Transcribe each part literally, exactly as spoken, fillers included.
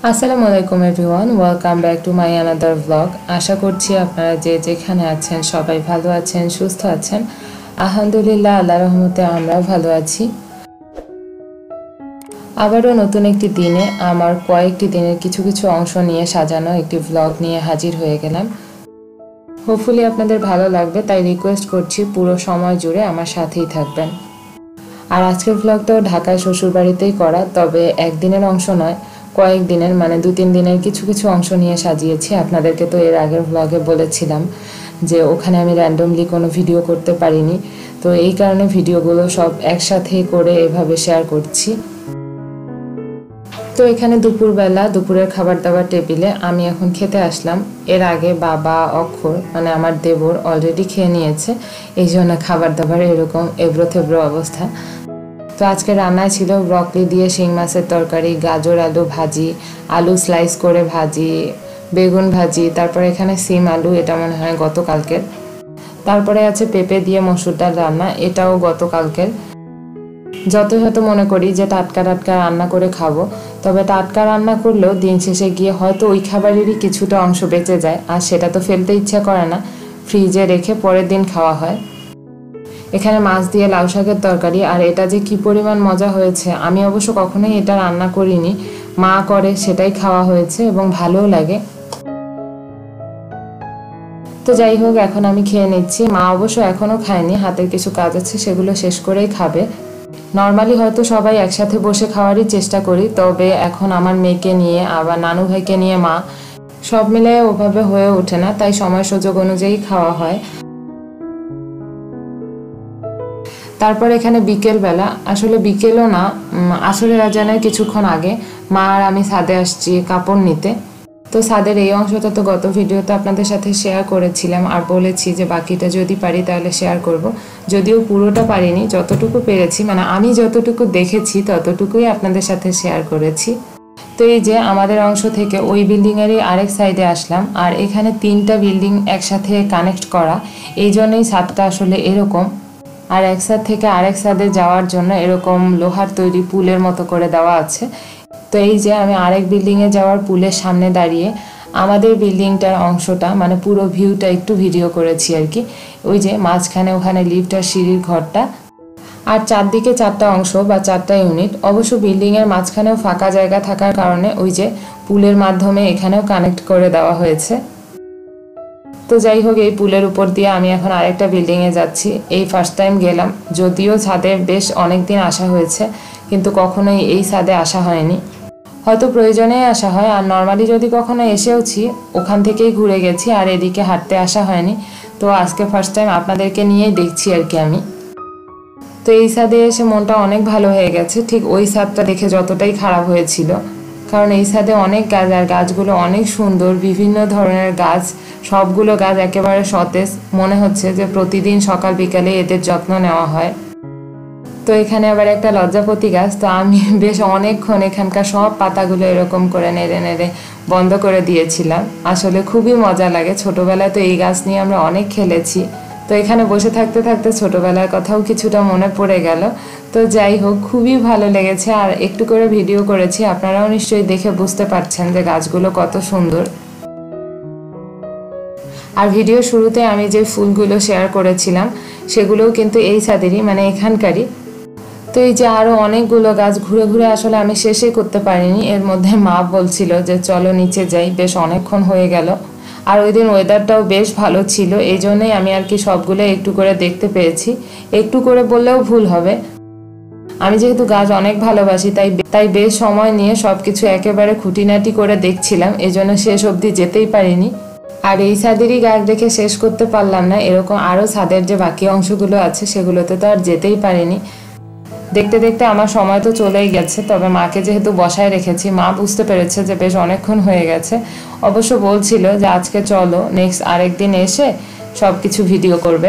আসসালামু আলাইকুম everyone, welcome back to my another blog. আশা করছি আপনারা যে যেখানে আছেন সবাই ভালো আছেন, সুস্থ আছেন। আলহামদুলিল্লাহ, আল্লাহর রহমতে আমরাও ভালো আছি। আবারও নতুন একটি দিনে আমার কয়েকটি দিনের কিছু কিছু অংশ নিয়ে সাজানো একটি ব্লগ নিয়ে হাজির হয়ে গেলাম। হোপফুলি আপনাদের ভালো লাগবে, তাই রিকোয়েস্ট করছি পুরো সময় জুড়ে আমার সাথেই থাকবেন। আর আজকের ব্লগটাও ঢাকায় শ্বশুরবাড়িতেই করা, তবে একদিনের অংশ নয়, কয়েক দিনের মানে দু তিন দিনের কিছু কিছু অংশ নিয়ে সাজিয়েছি। আপনাদেরকে তো এর আগের ব্লগে বলেছিলাম যে ওখানে আমি র্যান্ডমলি কোনো ভিডিও করতে পারিনি, তো এই কারণে ভিডিওগুলো সব একসাথে করে এভাবে শেয়ার করছি। তো এখানে দুপুরবেলা দুপুরের খাবার দাবার টেবিলে আমি এখন খেতে আসলাম। এর আগে বাবা, অক্ষর মানে আমার দেবর অলরেডি খেয়ে নিয়েছে, এই জন্য খাবার দাবার এরকম এবড়ো থেবড়ো অবস্থা। তো আজকে রান্নায় ছিল ব্রকলি দিয়ে শিং মাছের তরকারি, গাজর আলু ভাজি, আলু স্লাইস করে ভাজি, বেগুন ভাজি, তারপরে এখানে সিম আলু, এটা মনে হয় গতকালকের। তারপরে আছে পেঁপে দিয়ে মসুর ডাল রান্না, এটাও গতকালকের। যতই হয়তো মনে করি যে টাটকা টাটকা রান্না করে খাবো, তবে টাটকা রান্না করলেও দিন শেষে গিয়ে হয়তো ওই খাবারেরই কিছুটা অংশ বেঁচে যায়, আর সেটা তো ফেলতে ইচ্ছা করে না, ফ্রিজে রেখে পরের দিন খাওয়া হয়। এখানে মাছ দিয়ে লাউ শাকের তরকারি, আর এটা যে কি পরিমাণ মজা হয়েছে। আমি অবশ্য কখনোই এটা রান্না করিনি, মা করে সেটাই খাওয়া হয়েছে এবং ভালোও লাগে। তো যাই হোক, এখন আমি খেয়ে নিচ্ছি। মা অবশ্য এখনও খায়নি, হাতের কিছু কাজ আছে, সেগুলো শেষ করেই খাবে। নর্মালি হয়তো সবাই একসাথে বসে খাওয়ারই চেষ্টা করি, তবে এখন আমার মেয়েকে নিয়ে আবার নানু ভাইকে নিয়ে মা, সব মিলে ওভাবে হয়ে ওঠে না, তাই সময় সুযোগ অনুযায়ী খাওয়া হয়। তারপর এখানে বিকেলবেলা, আসলে বিকেলও না, আসরের আজানের কিছুক্ষণ আগে মা আর আমি ছাদে আসছি কাপড় নিতে। তো ছাদের এই অংশটা তো গত ভিডিওতে আপনাদের সাথে শেয়ার করেছিলাম, আর বলেছি যে বাকিটা যদি পারি তাহলে শেয়ার করব। যদিও পুরোটা পারিনি, যতটুকু পেরেছি মানে আমি যতটুকু দেখেছি ততটুকুই আপনাদের সাথে শেয়ার করেছি। তো এই যে আমাদের অংশ থেকে ওই বিল্ডিংয়েরই আরেক সাইডে আসলাম, আর এখানে তিনটা বিল্ডিং একসাথে কানেক্ট করা, এই জন্যই ছাদটা আসলে এরকম। আর এক সাইড থেকে আরেক সাইডে যাওয়ার জন্য এরকম লোহার তৈরি পুলের মতো করে দেওয়া আছে। তো এই যে আমি আরেক বিল্ডিংয়ে যাওয়ার পুলের সামনে দাঁড়িয়ে আমাদের বিল্ডিংটার অংশটা মানে পুরো ভিউটা একটু ভিডিও করেছি আর কি। ওই যে মাঝখানে ওখানে লিফট আর সিঁড়ির ঘরটা, আর চারদিকে চারটা অংশ বা চারটা ইউনিট। অবশ্য বিল্ডিংয়ের মাঝখানেও ফাঁকা জায়গা থাকার কারণে ওই যে পুলের মাধ্যমে এখানেও কানেক্ট করে দেওয়া হয়েছে। তো যাই হোক, এই পুলের উপর দিয়ে আমি এখন আরেকটা বিল্ডিংয়ে যাচ্ছি। এই ফার্স্ট টাইম গেলাম, যদিও ছাদে বেশ অনেক দিন আসা হয়েছে, কিন্তু কখনোই এই ছাদে আসা হয়নি। হয়তো প্রয়োজনেই আসা হয়, আর নর্মালি যদি কখনো এসেওছি ওখান থেকেই ঘুরে গেছি, আর এদিকে হাঁটতে আসা হয়নি। তো আজকে ফার্স্ট টাইম আপনাদেরকে নিয়েই দেখছি আর কি আমি। তো এই ছাদে এসে মনটা অনেক ভালো হয়ে গেছে, ঠিক ওই ছাদটা দেখে যতটাই খারাপ হয়েছিল, কারণ এই ছাদে অনেক গাছ, আর গাছগুলো অনেক সুন্দর, বিভিন্ন ধরনের গাছ, সবগুলো গাছ একেবারে সতেজ, মনে হচ্ছে যে প্রতিদিন সকাল বিকালে এদের যত্ন নেওয়া হয়। তো এখানে আবার একটা লজ্জাপতি গাছ, তো আমি বেশ অনেকক্ষণ এখানকার সব পাতাগুলো এরকম করে নেড়ে নেড়ে বন্ধ করে দিয়েছিলাম। আসলে খুবই মজা লাগে, ছোটোবেলায় তো এই গাছ নিয়ে আমরা অনেক খেলেছি। তো এখানে বসে থাকতে থাকতে ছোটোবেলার কথাও কিছুটা মনে পড়ে গেল। তো যাই হোক, খুবই ভালো লেগেছে, আর একটু করে ভিডিও করেছি, আপনারাও নিশ্চয়ই দেখে বুঝতে পারছেন যে গাছগুলো কত সুন্দর। আর ভিডিও শুরুতে আমি যে ফুলগুলো শেয়ার করেছিলাম সেগুলোও কিন্তু এই ছাদেরই, মানে এখানকারই। তো এই যে আরও অনেকগুলো গাছ ঘুরে ঘুরে আসলে আমি শেষই করতে পারিনি। এর মধ্যে মা বলছিল যে চলো নিচে যাই, বেশ অনেকক্ষণ হয়ে গেল। আর ওই দিন ওয়েদারটাও বেশ ভালো ছিল, এই জন্যই আমি আর কি সবগুলো একটু করে দেখতে পেয়েছি। একটু করে বললেও ভুল হবে, আমি যেহেতু গাছ অনেক ভালোবাসি, তাই তাই বেশ সময় নিয়ে সব কিছু একেবারে খুঁটিনাটি করে দেখছিলাম, এজন্য শেষ অবধি যেতেই পারিনি। আর এই ছাদেরই গাছ দেখে শেষ করতে পারলাম না, এরকম আরও ছাদের যে বাকি অংশগুলো আছে সেগুলোতে তো আর যেতেই পারিনি। দেখতে দেখতে আমার সময় তো চলেই গেছে, তবে মাকে যেহেতু বসায় রেখেছি, মা বুঝতে পেরেছে যে বেশ অনেকক্ষণ হয়ে গেছে। অবশ্য বলছিল যে আজকে চলো নেক্সট আরেকদিন এসে সব কিছু ভিডিও করবে।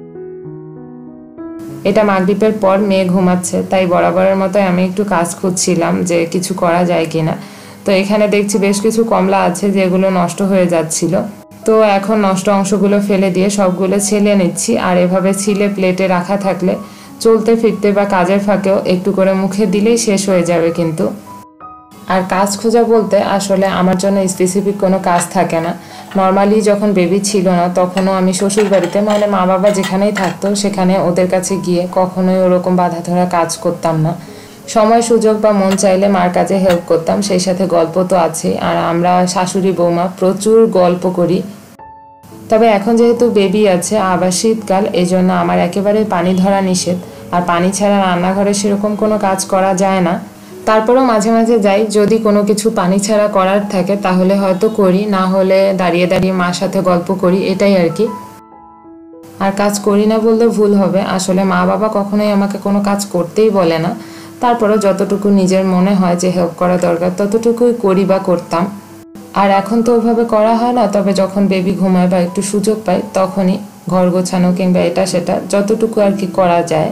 এটা মাগরিবের পর মেয়ে ঘুমাচ্ছে, তাই বরাবরের মতোই আমি একটু কাজ খুঁজছিলাম যে কিছু করা যায় কিনা। তো এখানে দেখছি বেশ কিছু কমলা আছে যেগুলো নষ্ট হয়ে যাচ্ছিল, তো এখন নষ্ট অংশগুলো ফেলে দিয়ে সবগুলো ছেলে নিচ্ছি। আর এভাবে ছিলে প্লেটে রাখা থাকলে চলতে ফিরতে বা কাজের ফাঁকেও একটু করে মুখে দিলেই শেষ হয়ে যাবে কিন্তু। আর কাজ খোঁজা বলতে আসলে আমার জন্য স্পেসিফিক কোনো কাজ থাকে না। নর্মালি যখন বেবি ছিল না তখনও আমি শ্বশুর বাড়িতে মানে মা বাবা যেখানেই থাকতো সেখানে ওদের কাছে গিয়ে কখনোই ওরকম বাধা ধরা কাজ করতাম না। সময় সুযোগ বা মন চাইলে মার কাজে হেল্প করতাম, সেই সাথে গল্প তো আছে। আর আমরা শাশুড়ি বৌমা প্রচুর গল্প করি। তবে এখন যেহেতু বেবি আছে আবার শীতকাল, এই জন্য আমার একেবারে পানি ধরা নিষেধ। আর পানি ছাড়া রান্নাঘরে সেরকম কোনো কাজ করা যায় না। তারপরেও মাঝে মাঝে যাই, যদি কোনো কিছু পানি ছাড়া করার থাকে তাহলে হয়তো করি, না হলে দাঁড়িয়ে দাঁড়িয়ে মার সাথে গল্প করি, এটাই আর কি। আর কাজ করি না বললে ভুল হবে, আসলে মা বাবা কখনোই আমাকে কোনো কাজ করতেই বলে না। তারপরেও যতটুকু নিজের মনে হয় যে হেল্প করা দরকার ততটুকুই করি বা করতাম। আর এখন তো ওইভাবে করা হয় না, তবে যখন বেবি ঘুমায় বা একটু সুযোগ পাই তখনই ঘর গোছানো কিংবা এটা সেটা যতটুকু আর কি করা যায়।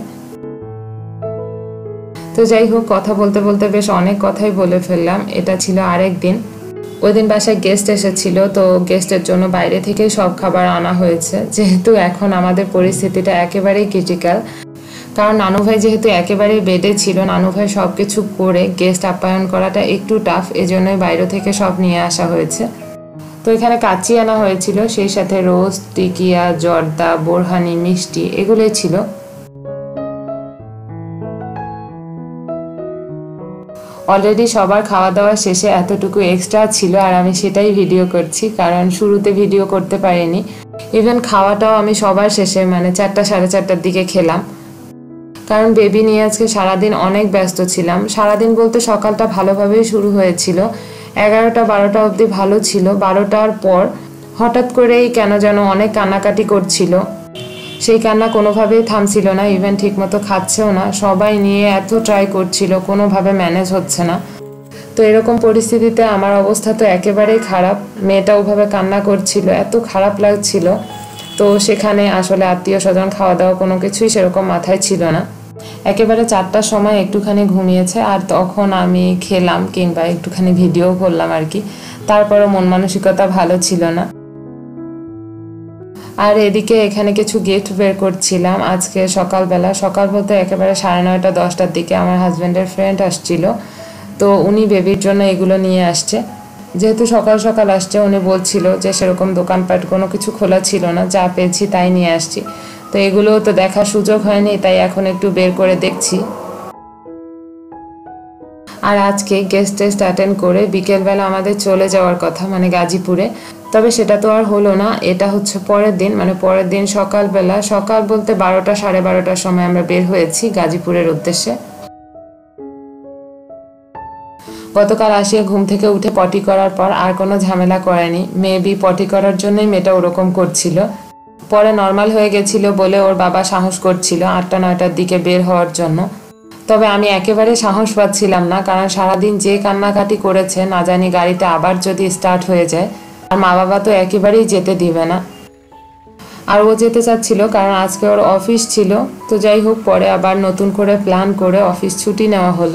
তো যাই হোক, কথা বলতে বলতে বেশ অনেক কথাই বলে ফেললাম। এটা ছিল আরেক দিন। ওই দিন বাসায় গেস্ট এসেছিল, তো গেস্টের জন্য বাইরে থেকেই সব খাবার আনা হয়েছে। যেহেতু এখন আমাদের পরিস্থিতিটা একেবারেই ক্রিটিক্যাল, কারণ নানু ভাই যেহেতু একেবারেই বেডে ছিল, নানু ভাই সব কিছু করে গেস্ট আপ্যায়ন করাটা একটু টাফ, এজন্যই বাইরে থেকে সব নিয়ে আসা হয়েছে। তো এখানে কাচ্চি আনা হয়েছিল, সেই সাথে রোস্ট, টিকিয়া, জর্দা, বোরহানি, মিষ্টি এগুলোই ছিল। অলরেডি সবার খাওয়া দাওয়া শেষে এতটুকু এক্সট্রা ছিল আর আমি সেটাই ভিডিও করছি, কারণ শুরুতে ভিডিও করতে পারিনি। ইভেন খাওয়াটাও আমি সবার শেষে মানে চারটা সাড়ে চারটার দিকে খেলাম, কারণ বেবি নিয়ে আজকে সারাদিন অনেক ব্যস্ত ছিলাম। সারাদিন বলতে সকালটা ভালোভাবেই শুরু হয়েছিল, এগারোটা বারোটা অবধি ভালো ছিল। বারোটার পর হঠাৎ করেই কেন যেন অনেক কান্নাকাটি করছিল, সেই কান্না কোনোভাবেই থামছিল না, ইভেন ঠিকমতো খাচ্ছেও না। সবাই নিয়ে এত ট্রাই করছিল, কোনোভাবে ম্যানেজ হচ্ছে না। তো এরকম পরিস্থিতিতে আমার অবস্থা তো একেবারেই খারাপ। মেয়েটা ওভাবে কান্না করছিল, এত খারাপ লাগছিল। তো সেখানে আসলে আত্মীয় স্বজন খাওয়া দাওয়া কোনো কিছুই সেরকম মাথায় ছিল না। একেবারে চারটার সময় একটুখানি ঘুমিয়েছে, আর তখন আমি খেলাম কিংবা একটুখানি ভিডিও করলাম আর কি। তারপরও মন মানসিকতা ভালো ছিল না। আর এদিকে এখানে কিছু গিফট বের করছিলাম আজকে সকালবেলা। সকাল বলতে একেবারে সাড়ে নয়টা দশটার দিকে আমার হাজব্যান্ডের ফ্রেন্ড আসছিল, তো উনি বেবির জন্য এগুলো নিয়ে আসছে। যেহেতু সকাল সকাল আসছে, উনি বলছিল যে সেরকম দোকানপাট কোনো কিছু খোলা ছিল না, যা পেয়েছি তাই নিয়ে আসছি। তো এগুলো তো দেখার সুযোগ হয়নি, তাই এখন একটু বের করে দেখছি। আর আজকে গেস্ট টেস্ট অ্যাটেন্ড করে বিকেলবেলা আমাদের চলে যাওয়ার কথা, মানে গাজীপুরে। তবে সেটা তো আর হলো না, এটা হচ্ছে পরের দিন, মানে পরের দিন সকালবেলা। সকাল বলতে বারোটা সাড়ে বারোটার সময় আমরা বের হয়েছি গাজীপুরের উদ্দেশ্যে। গতকাল আসিয়া ঘুম থেকে উঠে পটি করার পর আর কোনো ঝামেলা করেনি। মেবি পটি করার জন্যই মেয়েটা ওরকম করছিল। পরে নর্মাল হয়ে গেছিল বলে ওর বাবা সাহস করছিল আটটা নয়টার দিকে বের হওয়ার জন্য। তবে আমি একেবারে সাহস পাচ্ছিলাম না, কারণ সারাদিন যে কান্নাকাটি করেছে, না জানি গাড়িতে আবার যদি স্টার্ট হয়ে যায়। আর মা বাবা তো একেবারেই যেতে দিবে না। আর ও যেতে চাচ্ছিল কারণ আজকে ওর অফিস ছিল। তো যাই হোক, পরে আবার নতুন করে প্ল্যান করে অফিস ছুটি নেওয়া হলো।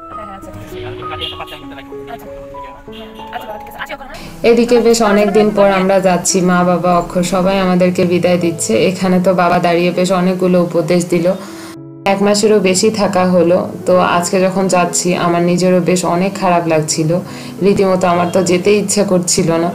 এদিকে বেশ অনেকদিন পর আমরা যাচ্ছি, মা বাবা অক্ষর সবাই আমাদেরকে বিদায় দিচ্ছে। এখানে তো বাবা দাঁড়িয়ে বেশ অনেকগুলো উপদেশ দিল। এক মাসেরও বেশি থাকা হলো। তো আজকে যখন যাচ্ছি আমার নিজেরও বেশ অনেক খারাপ লাগছিল, রীতিমতো আমার তো যেতে ইচ্ছে করছিল না।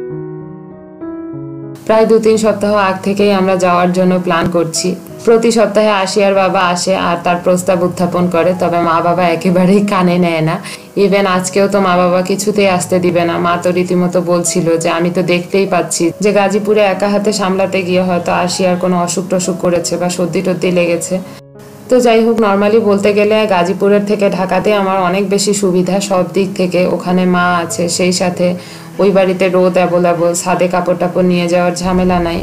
প্রায় দু তিন সপ্তাহ আগ থেকেই আমরা যাওয়ার জন্য প্ল্যান করছি। প্রতি সপ্তাহে আসিয়ার বাবা আসে আর তার প্রস্তাব উত্থাপন করে, তবে মা বাবা একেবারেই কানে নেয় না। ইভেন আজকেও তো মা বাবা কিছুতেই আসতে দিবে না। মা তো রীতিমতো বলছিল যে আমি তো দেখতেই পাচ্ছি যে গাজীপুরে একা হাতে সামলাতে গিয়ে হয়তো আসিয়ার কোনো অসুখ টসুখ করেছে বা সর্দি টর্দি লেগেছে। তো যাই হোক, নর্মালি বলতে গেলে গাজীপুরের থেকে ঢাকাতে আমার অনেক বেশি সুবিধা সব দিক থেকে। ওখানে মা আছে, সেই সাথে ওই বাড়িতে রোদ অ্যাভেলেবল, ছাদে কাপড় টাপড় নিয়ে যাওয়ার ঝামেলা নাই।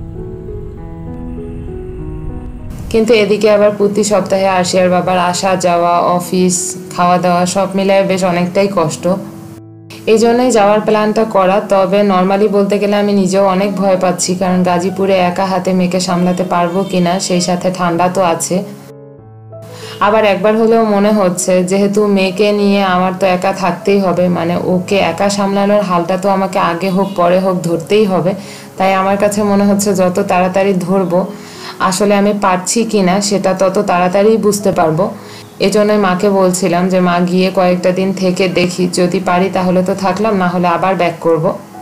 কিন্তু এদিকে আবার প্রতি সপ্তাহে আসিয়ার বাবার আসা যাওয়া, অফিস, খাওয়া দাওয়া সব মিলায় বেশ অনেকটাই কষ্ট। এই জন্যই যাওয়ার প্ল্যানটা করা। তবে নর্মালি বলতে গেলে আমি নিজেও অনেক ভয় পাচ্ছি, কারণ গাজীপুরে একা হাতে মেয়েকে সামলাতে পারবো কিনা, সেই সাথে ঠান্ডা তো আছে। আবার একবার হলেও মনে হচ্ছে যেহেতু মেয়েকে নিয়ে আমার তো একা থাকতেই হবে, মানে ওকে একা সামলানোর হালটা তো আমাকে আগে হোক পরে হোক ধরতেই হবে। তাই আমার কাছে মনে হচ্ছে যত তাড়াতাড়ি ধরবো, আসলে আমি পারছি কিনা সেটা তত তাড়াতাড়ি বুঝতে পারবো। এজন্যই মাকে বলছিলাম যে মা গিয়ে কয়েকটা দিন থেকে দেখি, যদি পারি তাহলে তো থাকলাম, না হলে আবার ব্যাক করব।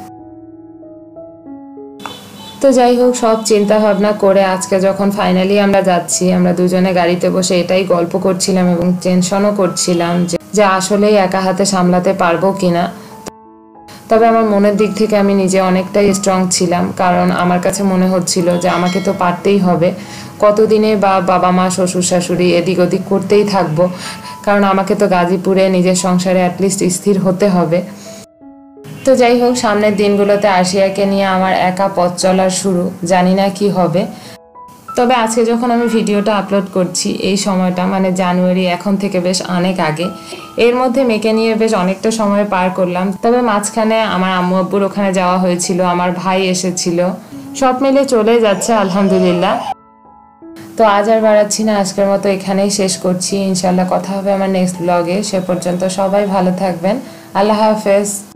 তো যাই হোক, সব চিন্তা ভাবনা করে আজকে যখন ফাইনালি আমরা যাচ্ছি, আমরা দুজনে গাড়িতে বসে এটাই গল্প করছিলাম এবং টেনশনও করছিলাম যে আসলেই একা হাতে সামলাতে পারবো কিনা। তবে আমার মনের দিক থেকে আমি নিজে অনেকটাই স্ট্রং ছিলাম, কারণ আমার কাছে মনে হচ্ছিল যে আমাকে তো পারতেই হবে। কতদিনে বা বাবা মা শ্বশুর শাশুড়ি এদিক ওদিক করতেই থাকবো, কারণ আমাকে তো গাজীপুরে নিজের সংসারে অ্যাটলিস্ট স্থির হতে হবে। তো যাই হোক, সামনের দিনগুলোতে আশিয়াকে নিয়ে আমার একা পথ চলার শুরু, জানি না কি হবে। তবে আজকে যখন আমি ভিডিওটা আপলোড করছি, এই সময়টা মানে জানুয়ারি, এখন থেকে বেশ অনেক আগে, এর মধ্যে মেয়েকে নিয়ে বেশ অনেকটা সময় পার করলাম। তবে মাঝখানে আমার আম্মু আব্বুর ওখানে যাওয়া হয়েছিল, আমার ভাই এসেছিল, সব মিলে চলে যাচ্ছে আলহামদুলিল্লাহ। তো আজ আর বাড়াচ্ছি না, আজকের মতো এখানেই শেষ করছি। ইনশাল্লাহ কথা হবে আমার নেক্সট ব্লগে। সে পর্যন্ত সবাই ভালো থাকবেন। আল্লাহ হাফেজ।